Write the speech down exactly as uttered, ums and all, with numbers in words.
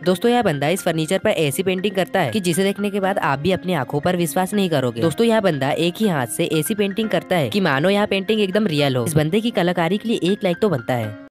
दोस्तों यह बंदा इस फर्नीचर पर ऐसी पेंटिंग करता है कि जिसे देखने के बाद आप भी अपनी आंखों पर विश्वास नहीं करोगे। दोस्तों यह बंदा एक ही हाथ से ऐसी पेंटिंग करता है कि मानो यह पेंटिंग एकदम रियल हो। इस बंदे की कलाकारी के लिए एक लाइक तो बनता है।